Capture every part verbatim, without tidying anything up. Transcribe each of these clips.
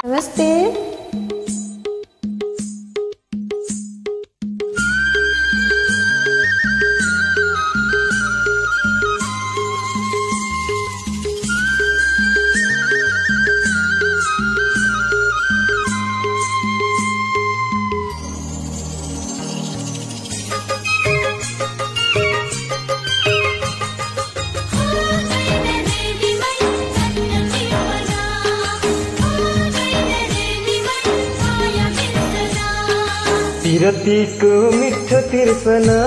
नमस्ते। विरतीको मिठो तिर्सना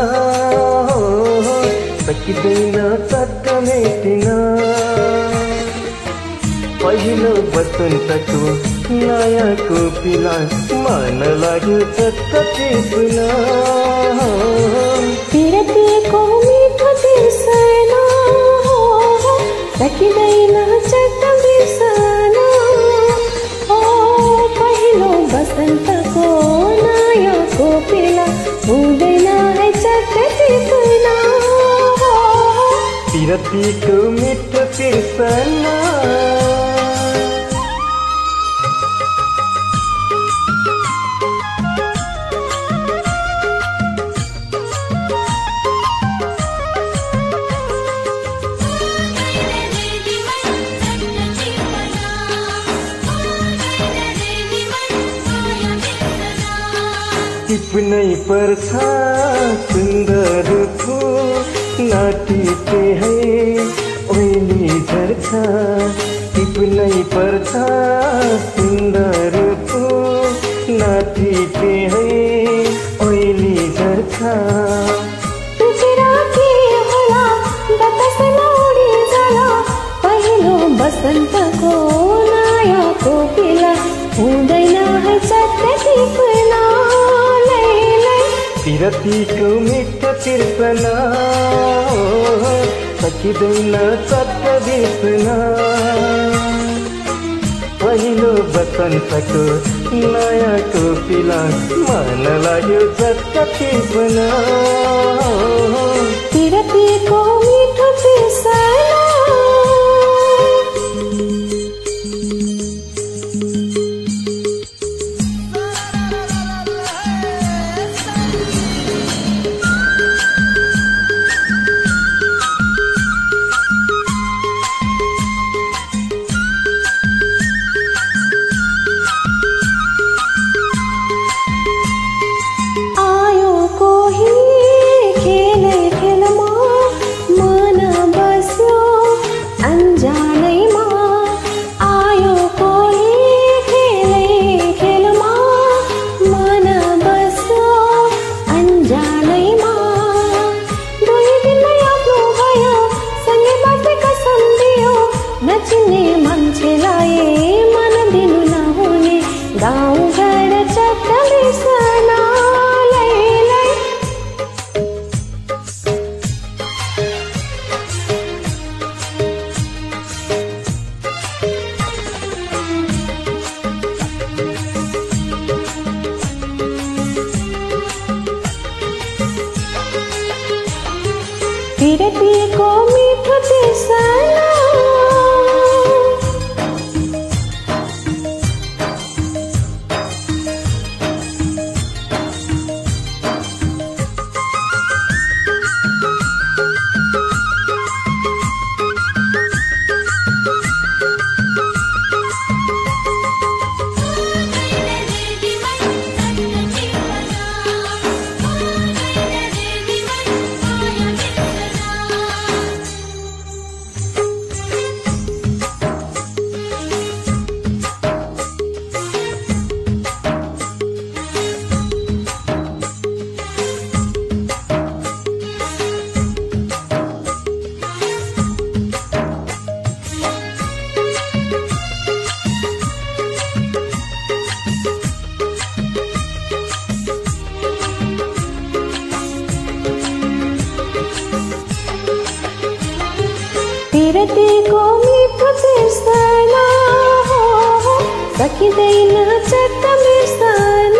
सकिँदैन चट्ट मेटिन। पहिलो बसन्तको नयाँको पिला मन लाग्यो चट्ट टिप्न। विरतीको मिठो तिर्सना सकिँदैन चट्ट बिर्सन। पहिलो बसन्तको नयाँको पिला हुँदैन है चट्ट टिप्न। विरतीको मिठो तिर्सना टिप्नै पर्छ सुन्दर फुल नटिपे है ओइली झर्छ। टिप्नै पर्छ सुन्दर फुल नटिपे है ओइली झर्छ। पहिलो बसन्तको नयाँको पिला हुँदैन है चट्ट टिप्न। विरतीको मिठो तिर्सना सकिँदैन चट्ट बिर्सन। पहिलो बसन्तको नयाँको पिला मन लाग्यो चट्ट टिप्न। विरतीको मिठो तिर्सना विरतीको मिठो तिर्सना विरतीको मिठो तिर्सना सकिँदैन चट्ट बिर्सन।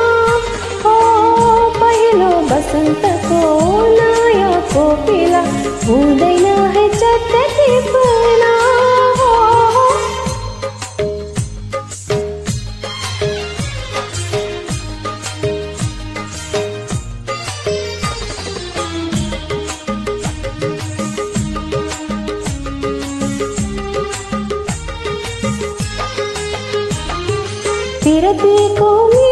पहिलो बसन्तको नयाँको पिला हुँदैन है चट्ट टिप्न। पिरतीको